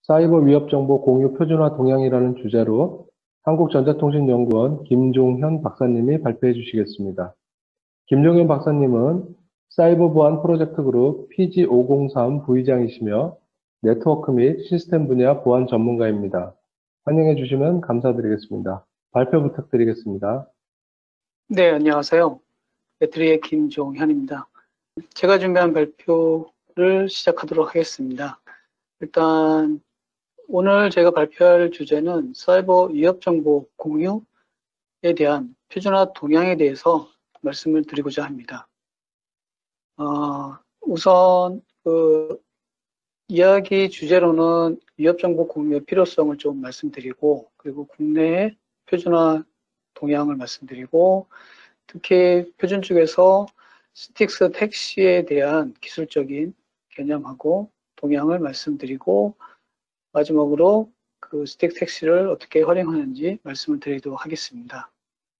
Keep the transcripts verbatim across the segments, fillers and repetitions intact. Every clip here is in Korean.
사이버 위협 정보 공유 표준화 동향이라는 주제로 한국전자통신연구원 김종현 박사님이 발표해 주시겠습니다. 김종현 박사님은 사이버 보안 프로젝트 그룹 피지 오공삼 부의장이시며 네트워크 및 시스템 분야 보안 전문가입니다. 환영해 주시면 감사드리겠습니다. 발표 부탁드리겠습니다. 네, 안녕하세요. 배터리의 김종현입니다. 제가 준비한 발표를 시작하도록 하겠습니다. 일단 오늘 제가 발표할 주제는 사이버 위협 정보 공유에 대한 표준화 동향에 대해서 말씀을 드리고자 합니다. 어, 우선 그 이야기 주제로는 위협 정보 공유의 필요성을 좀 말씀드리고, 그리고 국내의 표준화 동향을 말씀드리고, 특히 표준 쪽에서 스틱스 택시에 대한 기술적인 개념하고 동향을 말씀드리고, 마지막으로 그 스틱스 택시를 어떻게 활용하는지 말씀을 드리도록 하겠습니다.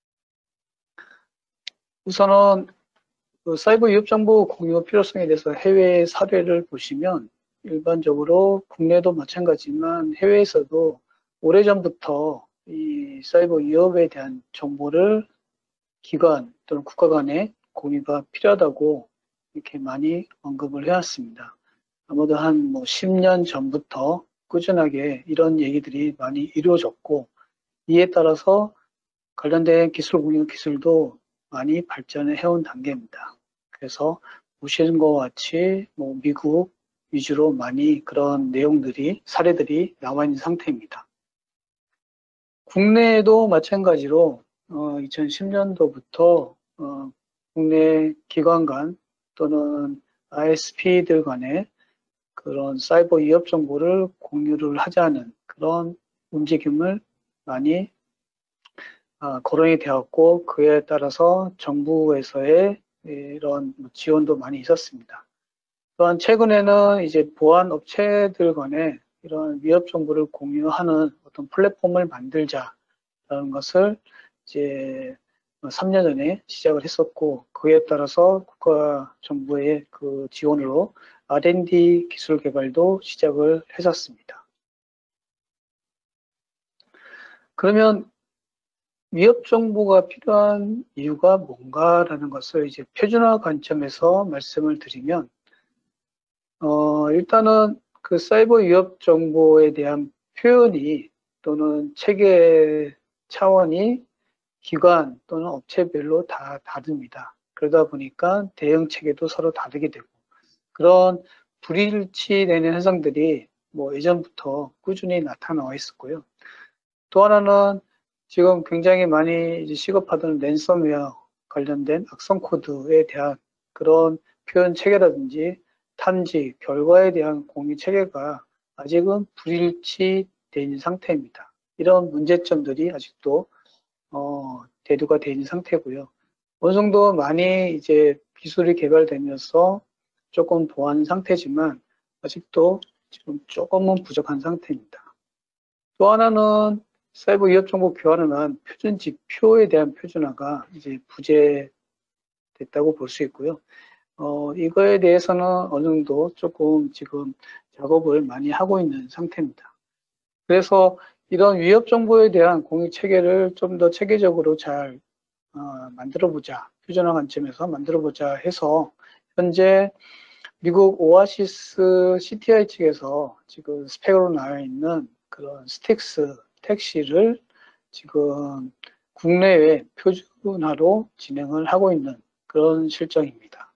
우선은 그 사이버 위협 정보 공유 필요성에 대해서 해외 사례를 보시면 일반적으로 국내도 마찬가지지만 해외에서도 오래전부터 이 사이버 위협에 대한 정보를 기관 또는 국가 간의 공유가 필요하다고 이렇게 많이 언급을 해왔습니다. 아마도 한 뭐 십 년 전부터 꾸준하게 이런 얘기들이 많이 이루어졌고, 이에 따라서 관련된 기술 공유 기술도 많이 발전을 해온 단계입니다. 그래서 보시는 것과 같이 뭐 미국 위주로 많이 그런 내용들이, 사례들이 나와 있는 상태입니다. 국내에도 마찬가지로 어, 이천십 년도부터 어, 국내 기관 간 또는 아이에스피들 간의 그런 사이버 위협 정보를 공유를 하자는 그런 움직임을 많이 어, 거론이 되었고, 그에 따라서 정부에서의 이런 지원도 많이 있었습니다. 또한 최근에는 이제 보안 업체들 간에 이런 위협 정보를 공유하는 어떤 플랫폼을 만들자라는 것을 이제 삼 년 전에 시작을 했었고, 그에 따라서 국가 정부의 그 지원으로 알 앤 디 기술 개발도 시작을 했었습니다. 그러면 위협 정보가 필요한 이유가 뭔가라는 것을 이제 표준화 관점에서 말씀을 드리면, 어, 일단은 그 사이버 위협 정보에 대한 표현이 또는 체계 차원이 기관 또는 업체별로 다 다릅니다. 그러다 보니까 대응 체계도 서로 다르게 되고, 그런 불일치되는 현상들이 뭐 예전부터 꾸준히 나타나와 있었고요. 또 하나는 지금 굉장히 많이 이제 시급하던 랜섬웨어 관련된 악성 코드에 대한 그런 표현 체계라든지 탐지, 결과에 대한 공유 체계가 아직은 불일치되어 있는 상태입니다. 이런 문제점들이 아직도 어, 대두가 되어 있는 상태고요. 어느 정도 많이 이제 기술이 개발되면서 조금 보완 상태지만 아직도 지금 조금은 부족한 상태입니다. 또 하나는 사이버 위협 정보 교환을 한 표준 지표에 대한 표준화가 이제 부재됐다고 볼 수 있고요. 어, 이거에 대해서는 어느 정도 조금 지금 작업을 많이 하고 있는 상태입니다. 그래서 이런 위협 정보에 대한 공유 체계를 좀 더 체계적으로 잘 어, 만들어보자, 표준화 관점에서 만들어보자 해서 현재 미국 오아시스 씨티아이 측에서 지금 스펙으로 나와 있는 그런 스틱스 택시를 지금 국내외 표준화로 진행을 하고 있는 그런 실정입니다.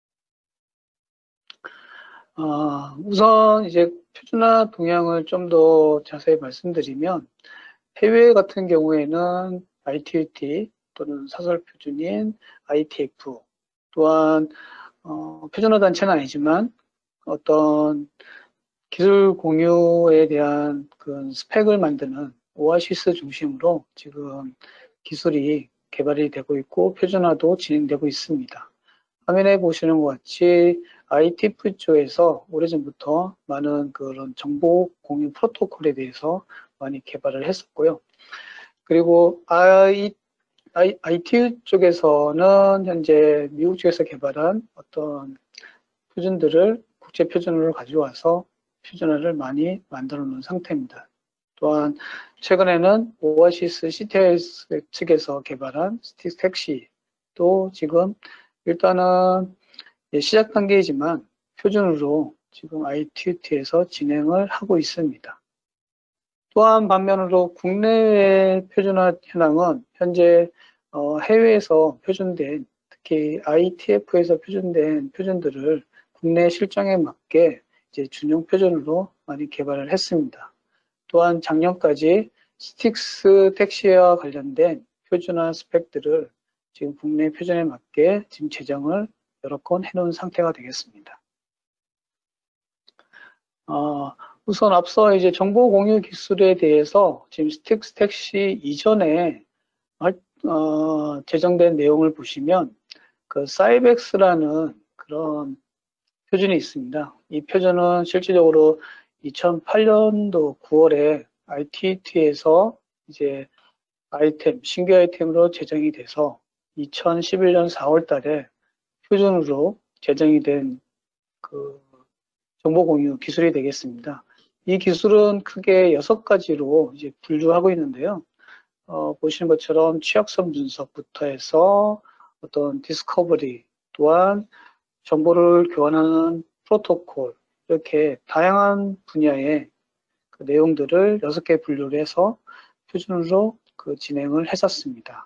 어, 우선 이제 표준화 동향을 좀 더 자세히 말씀드리면, 해외 같은 경우에는 아이티유티 또는 사설 표준인 아이티에프, 또한 어, 표준화 단체는 아니지만 어떤 기술 공유에 대한 그 스펙을 만드는 오아시스 중심으로 지금 기술이 개발이 되고 있고 표준화도 진행되고 있습니다. 화면에 보시는 것 같이 아이티에프 쪽에서 오래전부터 많은 그런 정보 공유 프로토콜에 대해서 많이 개발을 했었고요. 그리고 I, I, 아이티 쪽에서는 현재 미국 쪽에서 개발한 어떤 표준들을 국제 표준으로 가져와서 표준화를 많이 만들어 놓은 상태입니다. 또한 최근에는 오아시스 씨티아이에스 측에서 개발한 스틱스 택시도 지금 일단은 시작 단계이지만 표준으로 지금 아이티유티에서 진행을 하고 있습니다. 또한 반면으로 국내의 표준화 현황은 현재 어, 해외에서 표준된, 특히 아이티에프에서 표준된 표준들을 국내 실정에 맞게 이제 준용 표준으로 많이 개발을 했습니다. 또한 작년까지 스틱스 택시와 관련된 표준화 스펙들을 지금 국내 표준에 맞게 지금 제정을 여러 건 해놓은 상태가 되겠습니다. 어, 우선 앞서 이제 정보 공유 기술에 대해서 지금 스틱스 택시 이전에 어, 제정된 내용을 보시면 그 사이벡스라는 그런 표준이 있습니다. 이 표준은 실질적으로 이천팔 년도 구월에 아이티유티에서 이제 아이템, 신규 아이템으로 제정이 돼서 이천십일 년 사월 달에 표준으로 제정이 된 그 정보 공유 기술이 되겠습니다. 이 기술은 크게 여섯 가지로 이제 분류하고 있는데요. 어, 보시는 것처럼 취약성 분석부터 해서 어떤 디스커버리, 또한 정보를 교환하는 프로토콜, 이렇게 다양한 분야의 그 내용들을 여섯 개 분류를 해서 표준으로 그 진행을 했었습니다.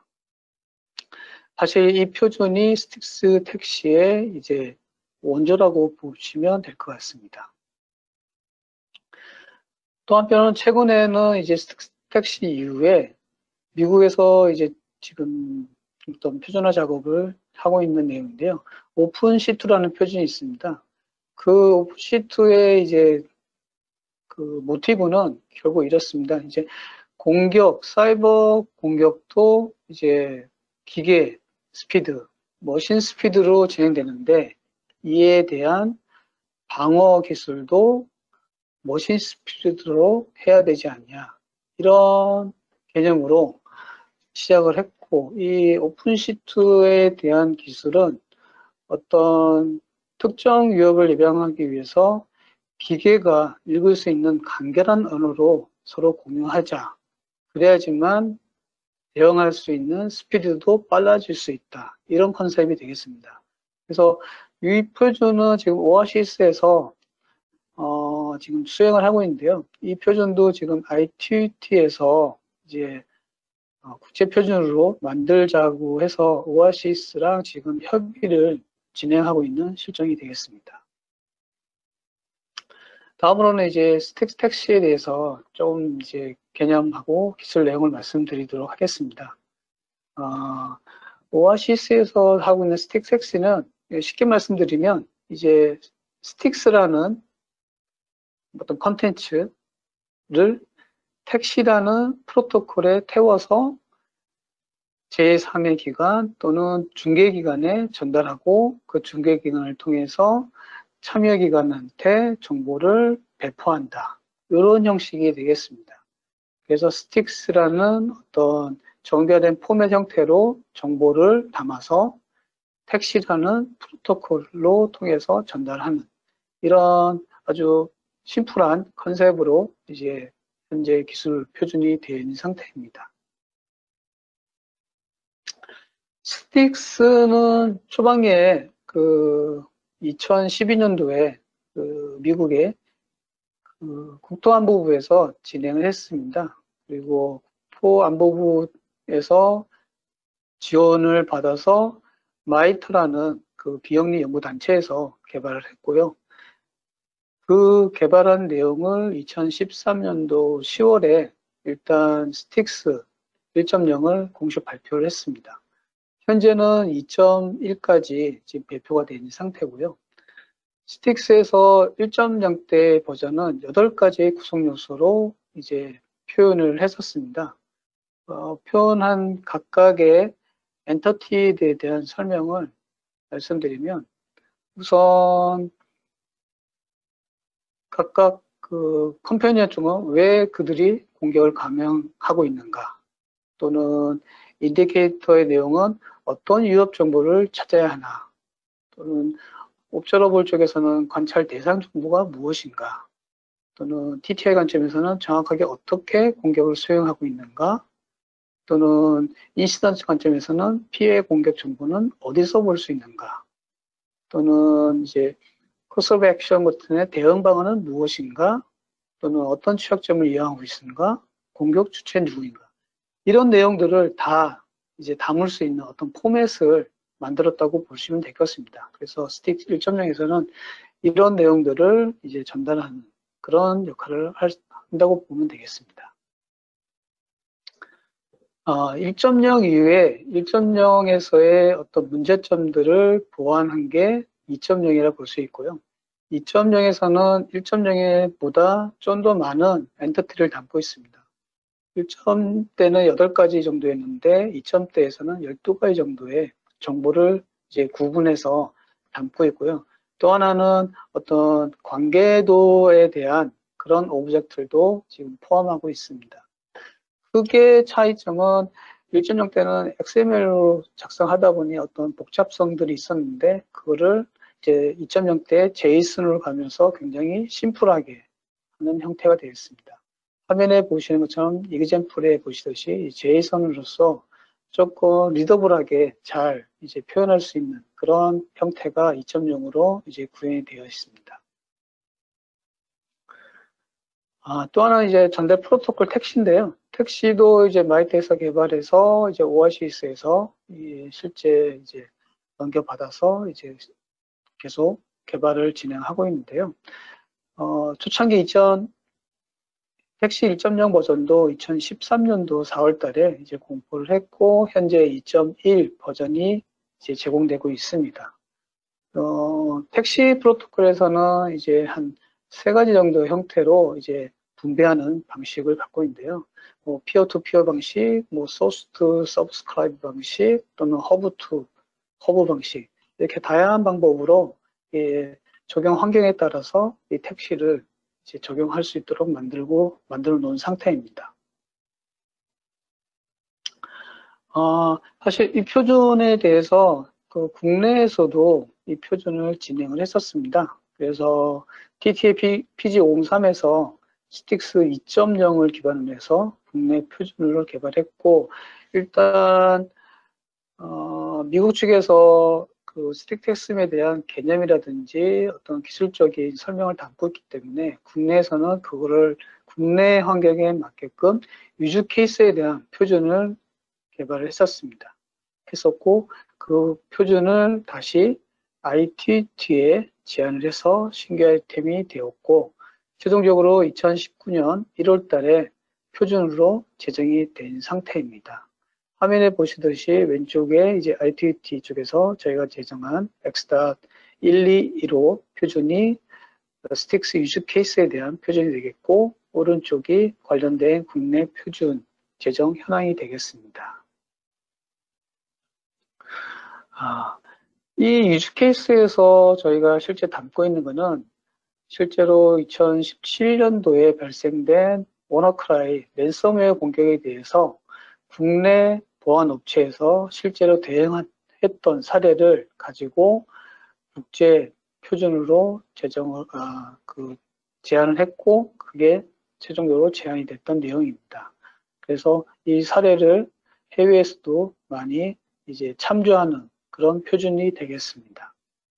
사실 이 표준이 스틱스 택시의 이제 원조라고 보시면 될 것 같습니다. 또 한편은 최근에는 이제 스틱스 택시 이후에 미국에서 이제 지금 어떤 표준화 작업을 하고 있는 내용인데요. 오픈 시투라는 표준이 있습니다. 그 오픈 시투의 이제 그 모티브는 결국 이렇습니다. 이제 공격, 사이버 공격도 이제 기계 스피드, 머신 스피드로 진행되는데 이에 대한 방어 기술도 머신 스피드로 해야 되지 않냐. 이런 개념으로 시작을 했고, 이 오픈시트에 대한 기술은 어떤 특정 위협을 예방하기 위해서 기계가 읽을 수 있는 간결한 언어로 서로 공유하자. 그래야지만 대응할 수 있는 스피드도 빨라질 수 있다. 이런 컨셉이 되겠습니다. 그래서 이 표준은 지금 오아시스에서 어, 지금 수행을 하고 있는데요. 이 표준도 지금 아이티유티에서 이제 어, 국제 표준으로 만들자고 해서 오아시스랑 지금 협의를 진행하고 있는 실정이 되겠습니다. 다음으로는 이제 스틱스 택시에 대해서 좀 이제 개념하고 기술 내용을 말씀드리도록 하겠습니다. 어, 오아시스에서 하고 있는 스틱스 택시는 쉽게 말씀드리면 이제 스틱스라는 어떤 컨텐츠를 택시라는 프로토콜에 태워서 제삼의 기관 또는 중개기관에 전달하고 그 중개기관을 통해서 참여기관한테 정보를 배포한다. 이런 형식이 되겠습니다. 그래서 스틱스라는 어떤 정교화된 포맷 형태로 정보를 담아서 택시라는 프로토콜로 통해서 전달하는 이런 아주 심플한 컨셉으로 이제 현재 기술 표준이 되어 있는 상태입니다. 스틱스는 초반기에 그 이천십이 년도에 그 미국의 그 국토안보부에서 진행을 했습니다. 그리고 국토안보부에서 지원을 받아서 마이터라는 그 비영리 연구단체에서 개발을 했고요. 그 개발한 내용을 이천십삼 년도 시월에 일단 스틱스 일 점 영을 공식 발표를 했습니다. 현재는 이 점 일까지 지금 배포가 되어 있는 상태고요. 스틱스에서 일 점 영 대 버전은 여덟 가지의 구성 요소로 이제 표현을 했었습니다. 어, 표현한 각각의 엔터티에 대한 설명을 말씀드리면 우선 각각 그 컴패니언 중은 왜 그들이 공격을 감행하고 있는가 또는 인디케이터의 내용은 어떤 위협 정보를 찾아야 하나 또는 옵저러블 쪽에서는 관찰 대상 정보가 무엇인가 또는 티티아이 관점에서는 정확하게 어떻게 공격을 수행하고 있는가, 또는 인시던트 관점에서는 피해 공격 정보는 어디서 볼 수 있는가, 또는 이제 코스 오브 액션 같은 대응 방안은 무엇인가, 또는 어떤 취약점을 이용하고 있는가, 공격 주체 누구인가, 이런 내용들을 다 이제 담을 수 있는 어떤 포맷을 만들었다고 보시면 되겠습니다. 그래서 스틱스 일 점 영에서는 이런 내용들을 이제 전달하는 그런 역할을 한다고 보면 되겠습니다. 어, 일 점 영 이후에 일 점 영에서의 어떤 문제점들을 보완한 게 이 점 영이라 볼 수 있고요. 이 점 영에서는 일 점 영보다 좀 더 많은 엔티티를 담고 있습니다. 일 점 때는 여덟 가지 정도였는데 이 점 때에서는 열두 가지 정도의 정보를 이제 구분해서 담고 있고요. 또 하나는 어떤 관계도에 대한 그런 오브젝트들도 지금 포함하고 있습니다. 크게 차이점은 일 점 영 때는 엑스엠엘로 작성하다 보니 어떤 복잡성들이 있었는데 그거를 이제 이 점 영 때 제이슨으로 가면서 굉장히 심플하게 하는 형태가 되어 있습니다. 화면에 보시는 것처럼 이그젬플에 보시듯이 제이슨으로서 조금 리더블하게 잘 이제 표현할 수 있는 그런 형태가 이 점 영으로 이제 구현이 되어 있습니다. 아, 또 하나 이제 전달 프로토콜 택시인데요. 택시도 이제 마이텍에서 개발해서 이제 오아시스에서 실제 이제 넘겨받아서 이제 계속 개발을 진행하고 있는데요. 어, 초창기 이천 택시 일 점 영 버전도 이천십삼 년도 사월 달에 이제 공포를 했고, 현재 이 점 일 버전이 이제 제공되고 있습니다. 어, 택시 프로토콜에서는 이제 한 세 가지 정도 형태로 이제 분배하는 방식을 갖고 있는데요. 뭐, 피어 투 피어 방식, 뭐, 소스 투 서브스크라이브 방식, 또는 허브 투 허브 방식, 이렇게 다양한 방법으로 예, 적용 환경에 따라서 이 택시를 이제 적용할 수 있도록 만들고 만들어 놓은 상태입니다. 어, 사실 이 표준에 대해서 그 국내에서도 이 표준을 진행을 했었습니다. 그래서 티티에이 피지 오백삼에서 스틱스 이 점 영을 기반으로 해서 국내 표준을 개발했고, 일단 어, 미국 측에서 그 스틱텍스에 대한 개념이라든지 어떤 기술적인 설명을 담고 있기 때문에 국내에서는 그거를 국내 환경에 맞게끔 유즈 케이스에 대한 표준을 개발을 했었습니다. 했었고 그 표준을 다시 아이티티에 제안을 해서 신규 아이템이 되었고, 최종적으로 이천십구 년 일월 달에 표준으로 제정이 된 상태입니다. 화면에 보시듯이 왼쪽에 이제 아이티티 쪽에서 저희가 제정한 엑스 일이십오 표준이 스틱스 유즈 케이스에 대한 표준이 되겠고, 오른쪽이 관련된 국내 표준 제정 현황이 되겠습니다. 아, 이 유즈 케이스에서 저희가 실제 담고 있는 것은 실제로 이천십칠 년도에 발생된 워너크라이 랜섬웨어 공격에 대해서 국내 보안 업체에서 실제로 대응했던 사례를 가지고 국제 표준으로 제정을 아, 그 제안을 했고, 그게 최종적으로 제안이 됐던 내용입니다. 그래서 이 사례를 해외에서도 많이 이제 참조하는 그런 표준이 되겠습니다.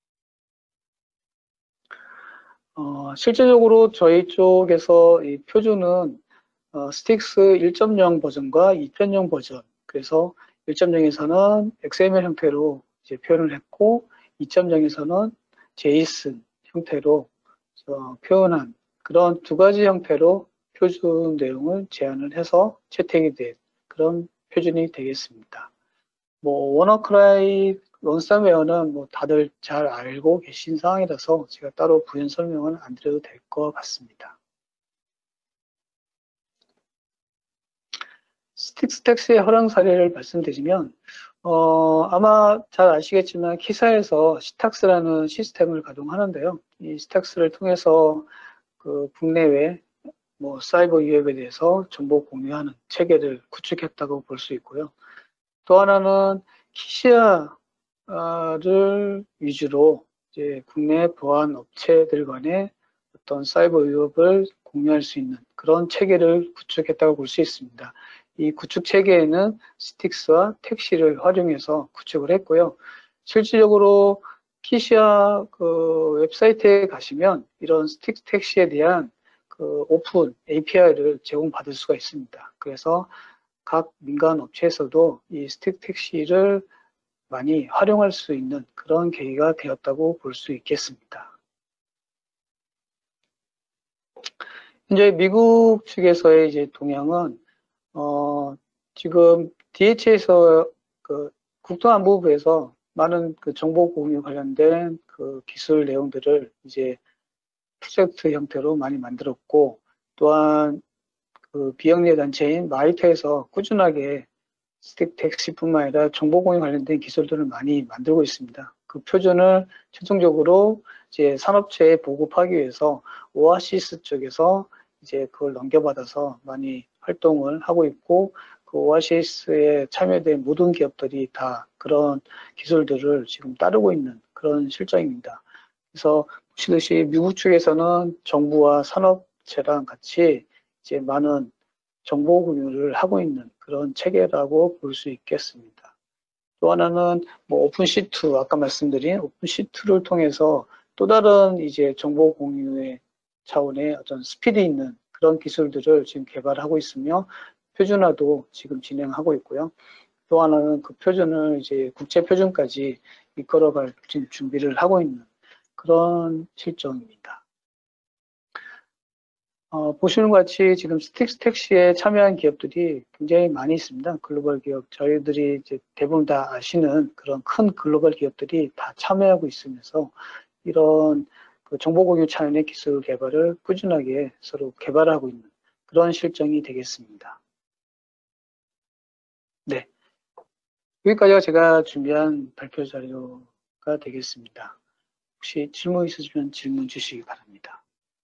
어, 실제적으로 저희 쪽에서 이 표준은 어, 스틱스 일 점 영 버전과 이 점 영 버전, 그래서 일 점 영에서는 엑스엠엘 형태로 이제 표현을 했고, 이 점 영에서는 제이슨 형태로 어, 표현한 그런 두 가지 형태로 표준 내용을 제안을 해서 채택이 된 그런 표준이 되겠습니다. 뭐 워너크라이 런섬웨어는 뭐 다들 잘 알고 계신 상황이라서 제가 따로 부연 설명은 안 드려도 될 것 같습니다. 스틱스택스의 허용 사례를 말씀드리면 어, 아마 잘 아시겠지만 키사에서 시탁스라는 시스템을 가동하는데요. 이 시탁스를 통해서 그 국내외 뭐 사이버 위협에 대해서 정보 공유하는 체계를 구축했다고 볼 수 있고요. 또 하나는 키시아를 위주로 이제 국내 보안 업체들 간의 어떤 사이버 위협을 공유할 수 있는 그런 체계를 구축했다고 볼 수 있습니다. 이 구축 체계에는 스틱스와 택시를 활용해서 구축을 했고요. 실질적으로 키시아 그 웹사이트에 가시면 이런 스틱스 택시에 대한 그 오픈 에이피아이를 제공받을 수가 있습니다. 그래서 각 민간 업체에서도 이 스틱 택시를 많이 활용할 수 있는 그런 계기가 되었다고 볼 수 있겠습니다. 현재 미국 측에서의 이제 동향은 어, 지금 디에이치에서 그 국토안보부에서 많은 그 정보 공유 관련된 그 기술 내용들을 이제 프로젝트 형태로 많이 만들었고, 또한 그 비영리 단체인 마이터에서 꾸준하게 스틱 택시뿐만 아니라 정보 공유 관련된 기술들을 많이 만들고 있습니다. 그 표준을 최종적으로 이제 산업체에 보급하기 위해서 오아시스 쪽에서 이제 그걸 넘겨받아서 많이 활동을 하고 있고, 그 오아시스에 참여된 모든 기업들이 다 그런 기술들을 지금 따르고 있는 그런 실정입니다. 그래서 보시듯이 미국 측에서는 정부와 산업체랑 같이 이제 많은 정보 공유를 하고 있는 그런 체계라고 볼 수 있겠습니다. 또 하나는 뭐 오픈시트, 아까 말씀드린 오픈시트를 통해서 또 다른 이제 정보 공유의 차원의 어떤 스피드 있는 그런 기술들을 지금 개발하고 있으며 표준화도 지금 진행하고 있고요. 또 하나는 그 표준을 이제 국제 표준까지 이끌어갈 준비를 하고 있는 그런 실정입니다. 어, 보시는 것 같이 지금 스틱스 택시에 참여한 기업들이 굉장히 많이 있습니다. 글로벌 기업, 저희들이 이제 대부분 다 아시는 그런 큰 글로벌 기업들이 다 참여하고 있으면서 이런 그 정보 공유 차원의 기술 개발을 꾸준하게 서로 개발하고 있는 그런 실정이 되겠습니다. 네. 여기까지가 제가 준비한 발표 자료가 되겠습니다. 혹시 질문 있으시면 질문 주시기 바랍니다.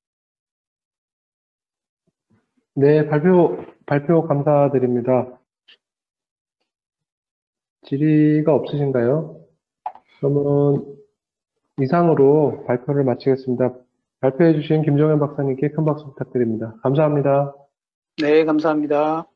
네, 발표, 발표 감사드립니다. 질의가 없으신가요? 그러면 이상으로 발표를 마치겠습니다. 발표해 주신 김종현 박사님께 큰 박수 부탁드립니다. 감사합니다. 네, 감사합니다.